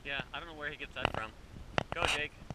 Yeah, I don't know where he gets that from. Go, Jake.